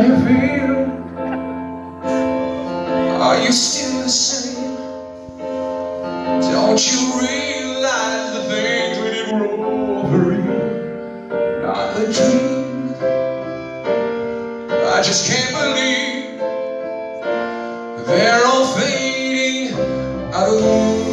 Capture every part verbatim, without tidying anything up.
you feel? Are you still the same? Don't you realize the things we did were all for real? Not the dream. I just can't believe they're all fading out of view.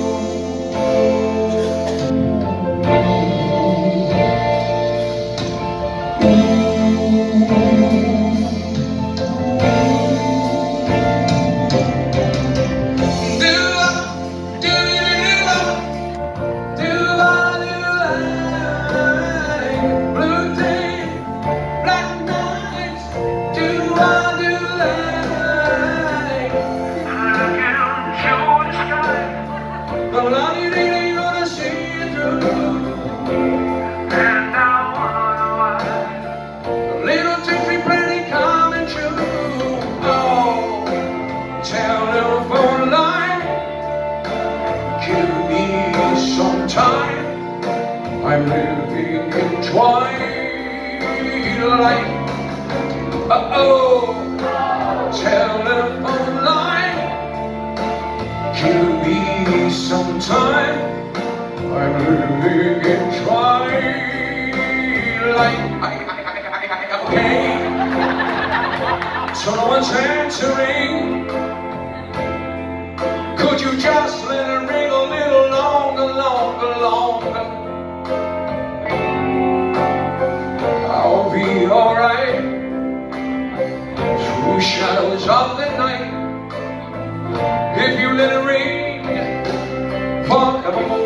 But love you really gonna see it through. And I wonder why the little things we plenty coming true. Oh, telephone line, give me some time. I'm living in twilight. Uh-oh, telephone line, give me some time. I'm living in twilight. Okay, someone's answering. Could you just let it ring a little longer, longer, longer? I'll be alright. Through shadows of the night, if you let it ring forevermore.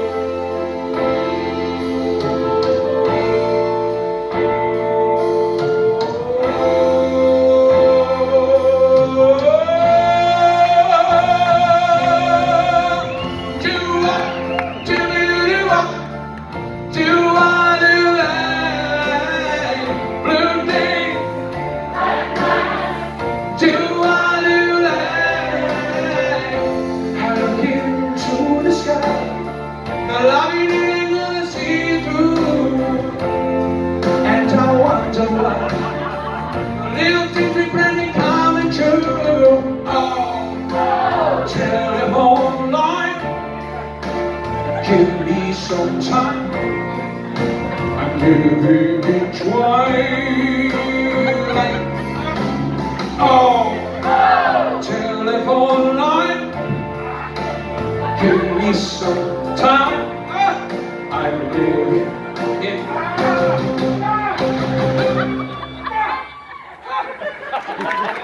Do I, do I, do I do that blue day? Do I do that? I look into the sky. The love you ain't gonna see through. And I wonder why the little things we plenty coming true. Oh, telephone line, give me some time. I'm living in twilight. Oh, telephone line, give me some time. I'm living in